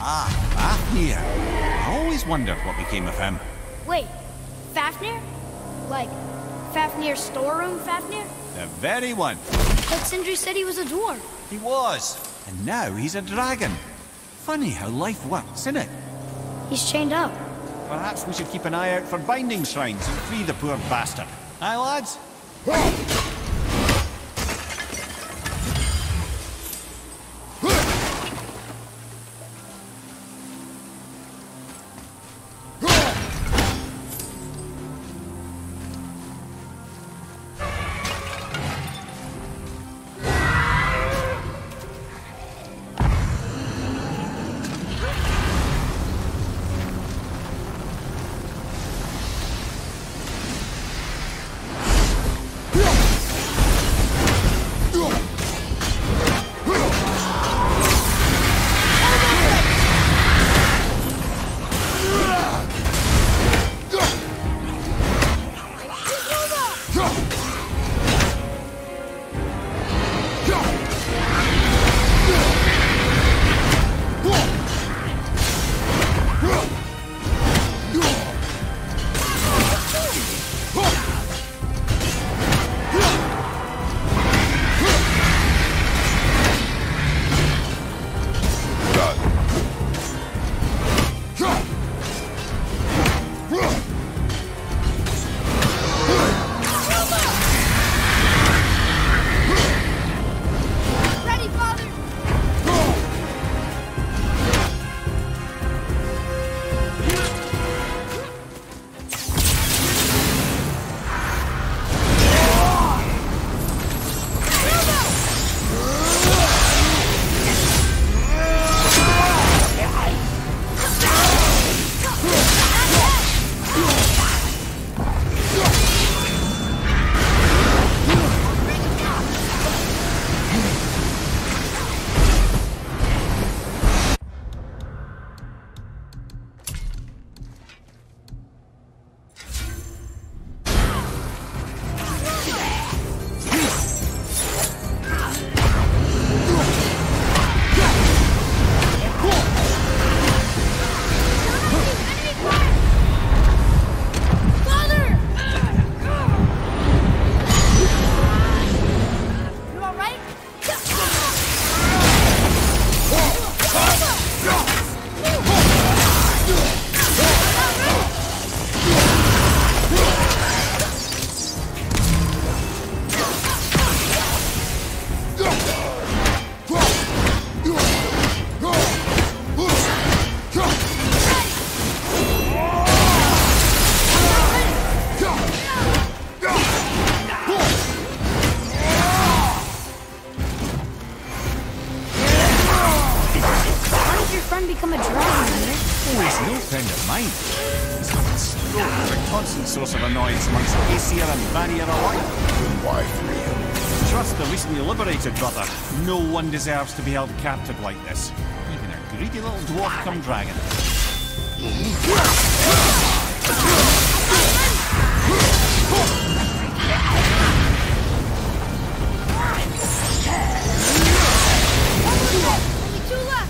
Ah, Fafnir. I always wondered what became of him. Wait, Fafnir? Like, Fafnir's storeroom Fafnir? The very one. But Sindri said he was a dwarf. He was. And now he's a dragon. Funny how life works, isn't it? He's chained up. Perhaps we should keep an eye out for binding shrines and free the poor bastard. Aye, lads? Become a dragon, Mir. Oh, he's no friend of mine. He's a constant source of annoyance amongst Aesir and Vanir alike. Why free him? Trust the recently liberated brother. No one deserves to be held captive like this. Even a greedy little dwarf come dragon. Only two left.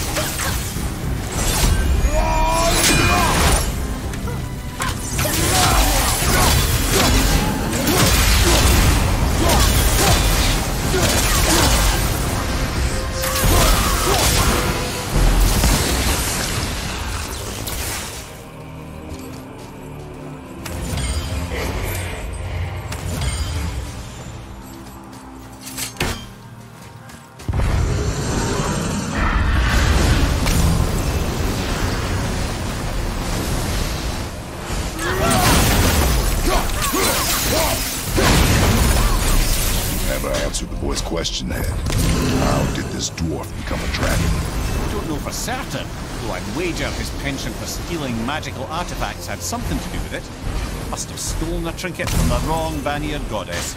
Answered the boy's question then. How did this dwarf become a dragon? I don't know for certain, though I'd wager his penchant for stealing magical artifacts had something to do with it. Must have stolen a trinket from the wrong Vanir goddess.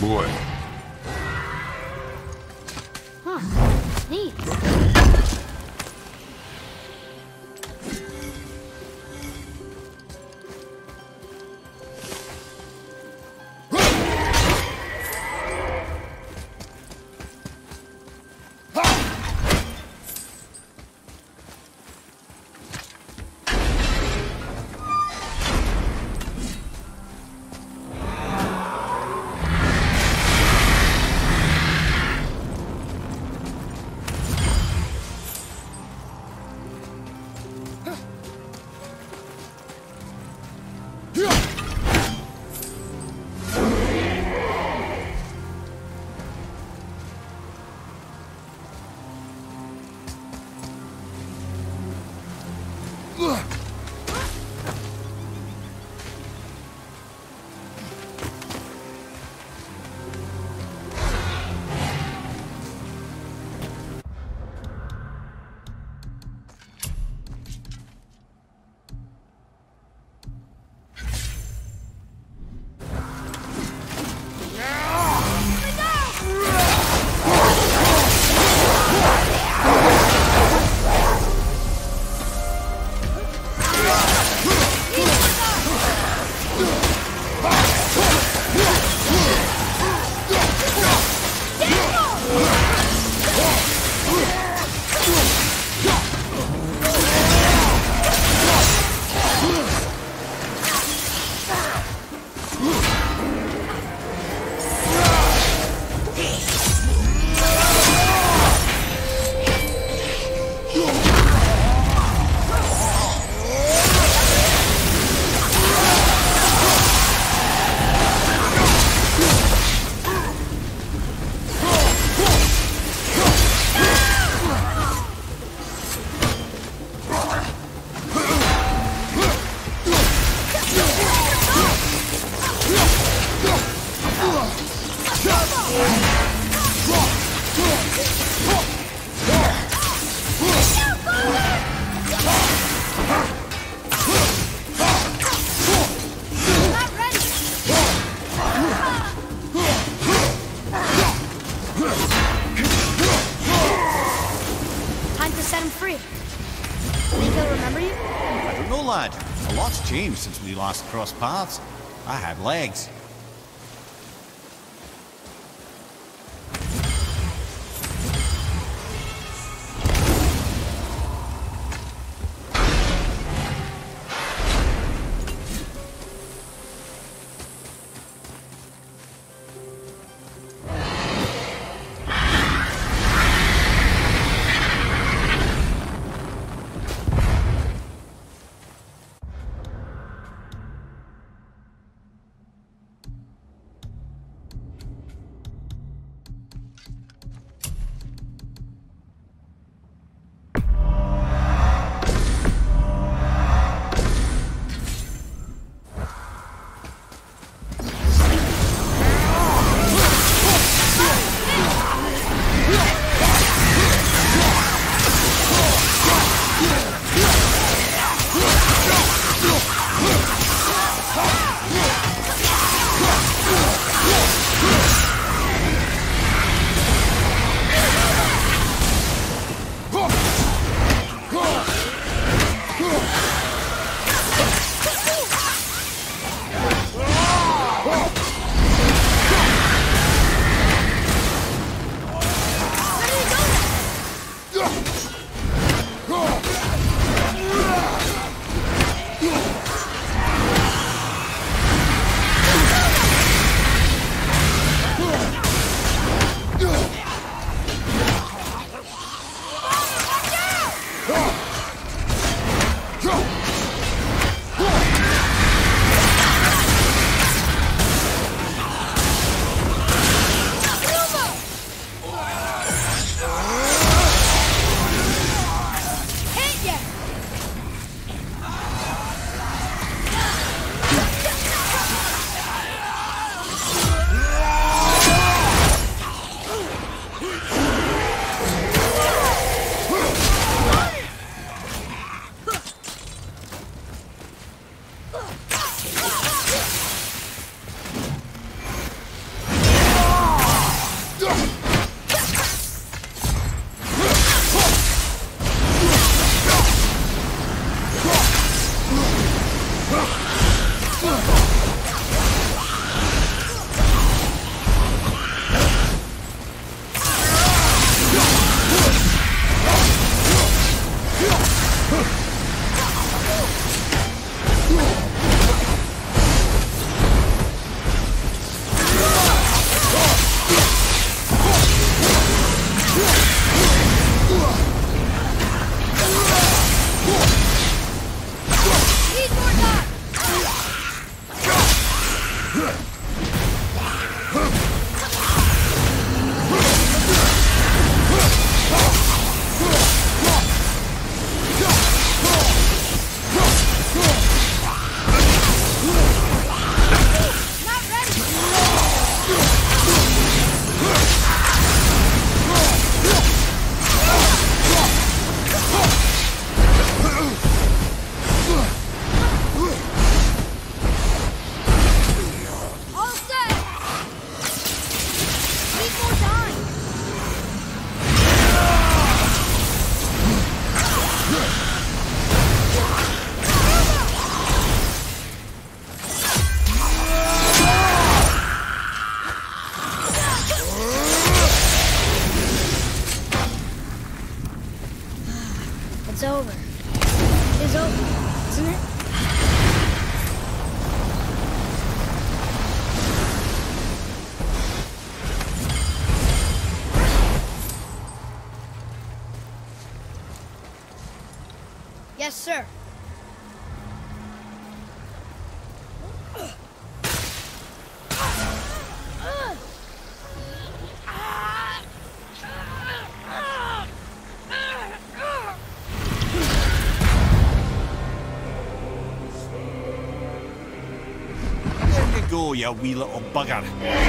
boy. Huh. Neat. A lot's changed since we last crossed paths. I had legs. It's over. It's over, isn't it? Yes, sir. Go, you wee little bugger.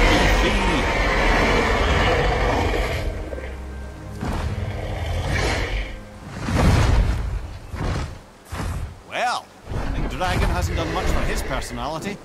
Well, I think Dragon hasn't done much for his personality.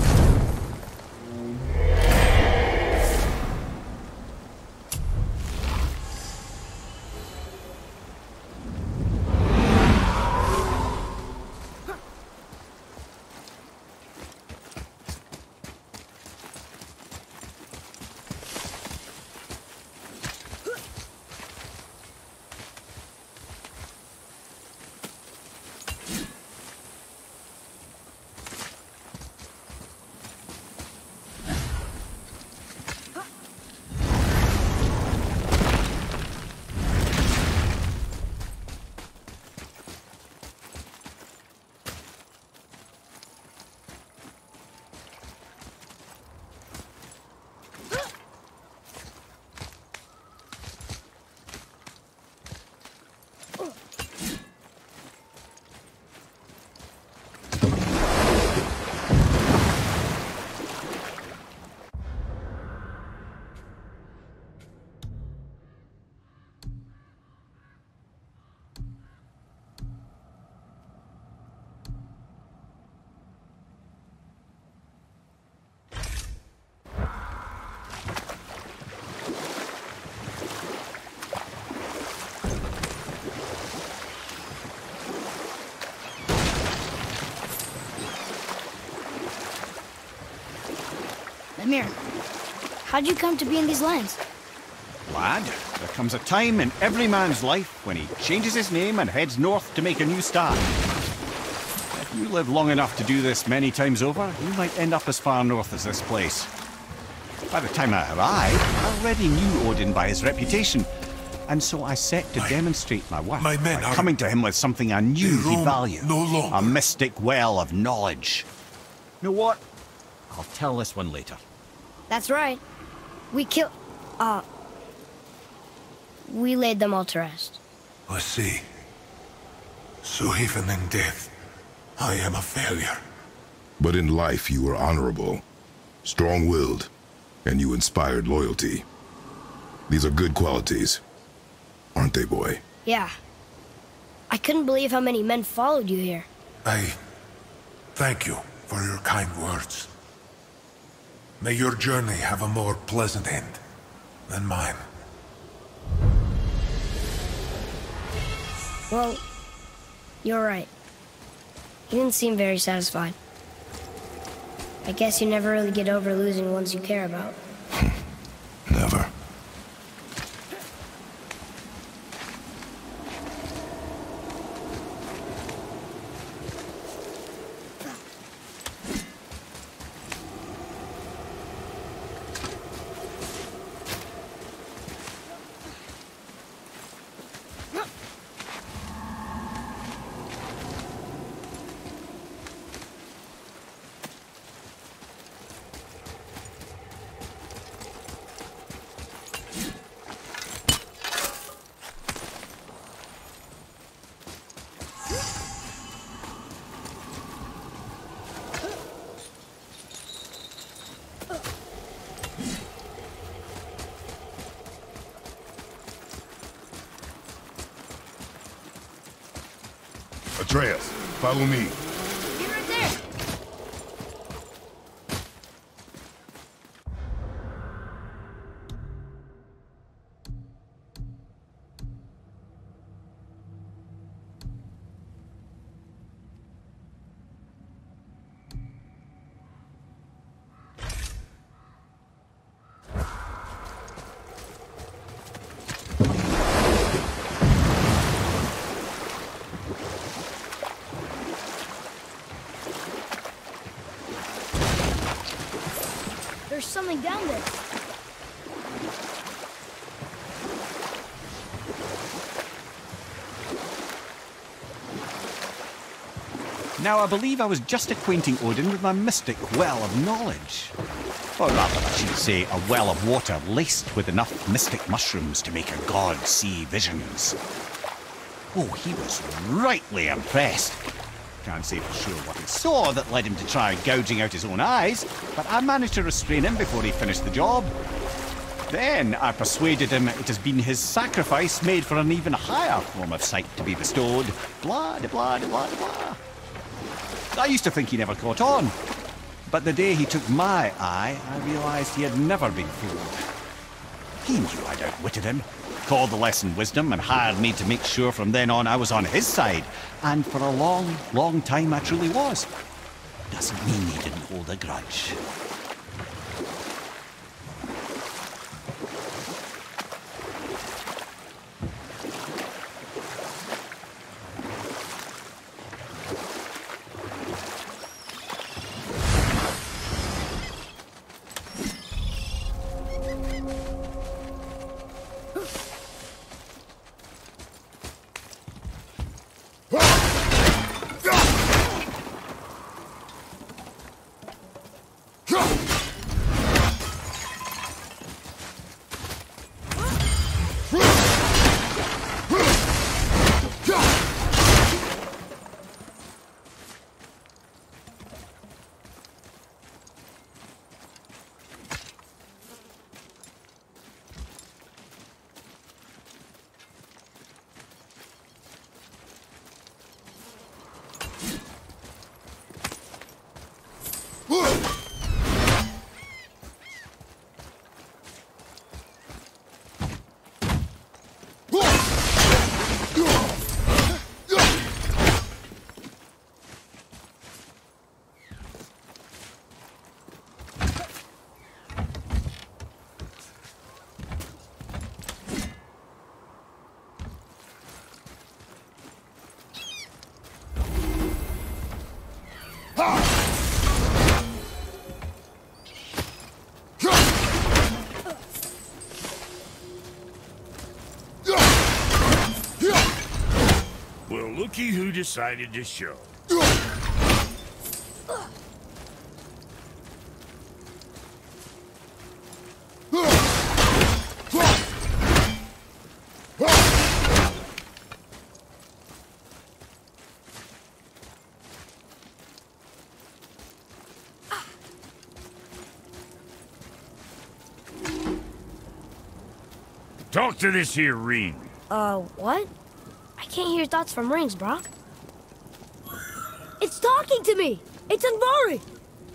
Mimir, how'd you come to be in these lands? Lad, there comes a time in every man's life when he changes his name and heads north to make a new start. If you live long enough to do this many times over, you might end up as far north as this place. By the time I arrived, I already knew Odin by his reputation, and so I set to demonstrate my worth my men by are- coming to him with something I knew They he'd roam value. no longer. A mystic well of knowledge. You know what? I'll tell this one later. That's right. We laid them all to rest. I see. So even in death, I am a failure. But in life you were honorable, strong-willed, and you inspired loyalty. These are good qualities, aren't they, boy? Yeah. I couldn't believe how many men followed you here. I thank you for your kind words. May your journey have a more pleasant end than mine. Well, you're right. You didn't seem very satisfied. I guess you never really get over losing ones you care about. Never. Atreus, follow me. Be right there! There's something down there. Now, I believe I was just acquainting Odin with my mystic well of knowledge. Or rather, I should say, a well of water laced with enough mystic mushrooms to make a god see visions. Oh, he was rightly impressed. Can't say for sure what he saw that led him to try gouging out his own eyes, but I managed to restrain him before he finished the job. Then I persuaded him it has been his sacrifice made for an even higher form of sight to be bestowed. Blah, de blah, de blah, de blah. I used to think he never caught on, but the day he took my eye, I realised he had never been fooled. He knew I'd outwitted him, called the lesson wisdom, and hired me to make sure from then on I was on his side. And for a long, long time I truly was. Doesn't mean he didn't hold a grudge. Well, looky who decided to show. Talk to this here ring. What? I can't hear thoughts from rings, Brock. It's talking to me! It's Andvari!